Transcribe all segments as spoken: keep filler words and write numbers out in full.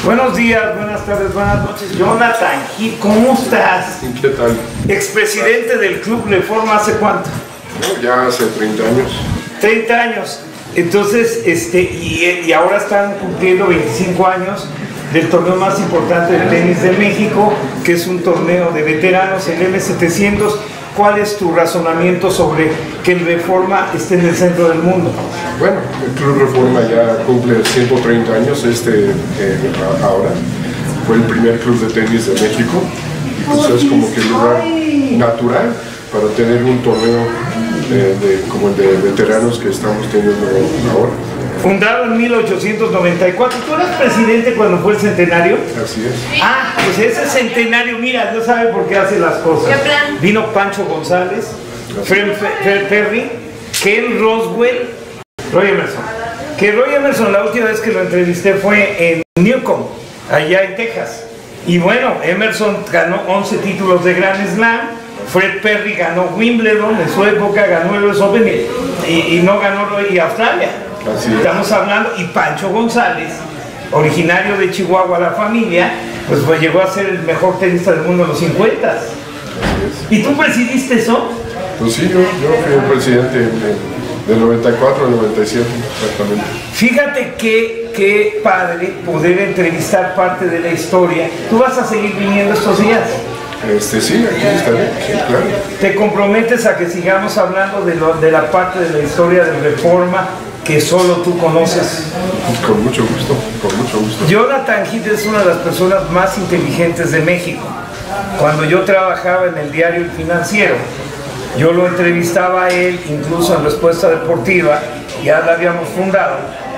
Buenos días, buenas tardes, buenas noches. Jonathan Gil, ¿cómo estás? ¿Qué tal? Expresidente del Club Reforma, ¿hace cuánto? No, ya hace treinta años. treinta años. Entonces, este, y, y ahora están cumpliendo veinticinco años del torneo más importante de tenis de México, que es un torneo de veteranos, el M setecientos. ¿Cuál es tu razonamiento sobre que el Reforma esté en el centro del mundo? Bueno, el Club Reforma ya cumple ciento treinta años este, eh, ahora. Fue el primer club de tenis de México y pues es como que el lugar natural para tener un torneo de, de, como el de veteranos que estamos teniendo ahora. Fundado en mil ochocientos noventa y cuatro. ¿Tú eras presidente cuando fue el centenario? Así es. Ah, pues ese centenario, mira, no sabe por qué hace las cosas. Vino Pancho González, Fred Perry, Ken Roswell, Roy Emerson. Que Roy Emerson, la última vez que lo entrevisté fue en Newcomb, allá en Texas. Y bueno, Emerson ganó once títulos de Grand Slam. Fred Perry ganó Wimbledon, en su época ganó el U S Open y, y no ganó y Australia. Así es. Estamos hablando, y Pancho González, originario de Chihuahua, la familia, pues, pues llegó a ser el mejor tenista del mundo en los cincuenta. ¿Y tú presidiste eso? Pues sí, yo, yo fui el presidente de, del noventa y cuatro al noventa y siete, exactamente. Fíjate que, qué padre poder entrevistar parte de la historia. ¿Tú vas a seguir viniendo estos días? Este, sí, aquí estaré, sí, claro. ¿Te comprometes a que sigamos hablando de, lo, de la parte de la historia de Reforma que solo tú conoces? Con mucho gusto, con mucho gusto. Jonathan Gil es una de las personas más inteligentes de México. Cuando yo trabajaba en el diario El Financiero, yo lo entrevistaba a él, incluso en Respuesta Deportiva, ya la habíamos fundado,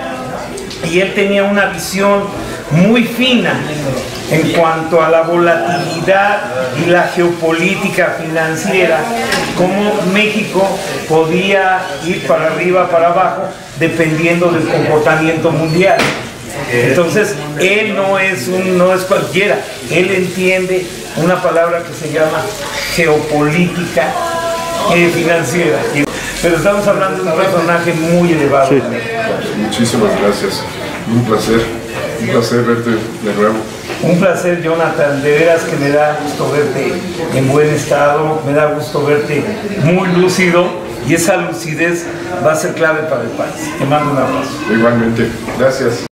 y él tenía una visión muy fina en cuanto a la volatilidad y la geopolítica financiera, cómo México podía ir para arriba, para abajo, dependiendo del comportamiento mundial. Entonces, él no es, un, no es cualquiera, él entiende una palabra que se llama geopolítica eh, financiera. Pero estamos hablando de un personaje muy elevado. Sí. Muchísimas gracias, un placer, un placer verte de nuevo. Un placer, Jonathan, de veras que me da gusto verte en buen estado, me da gusto verte muy lúcido y esa lucidez va a ser clave para el país. Te mando un abrazo. Igualmente, gracias.